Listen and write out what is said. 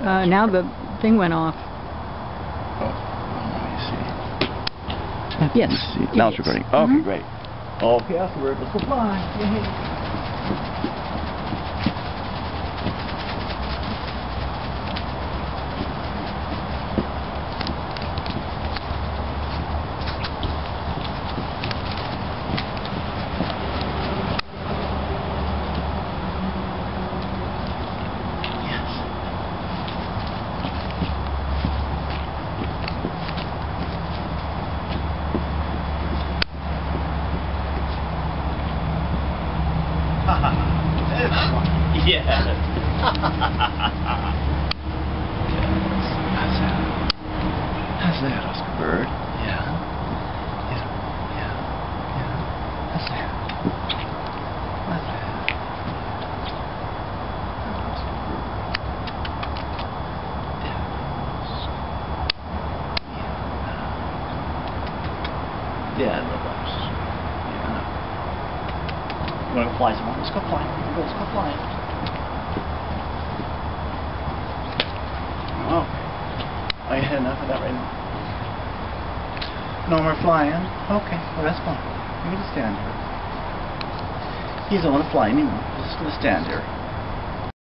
Now the thing went off. Oh, let me see. Yes. Let's see. Now it's recording. Okay, great. Okay, that's the word. Let's go fly. Yay. Yes. How's that, Oscar Bird? Yeah. Yeah. Yeah. Yeah. How's that? How's that? Yeah, I love those. Yeah. You want to go fly some more? Let's go fly. Let's go fly. Oh. I had enough of that right now. No more flying? Okay, well that's fine. You're gonna stand here. He doesn't want to fly anymore. He's just gonna stand here.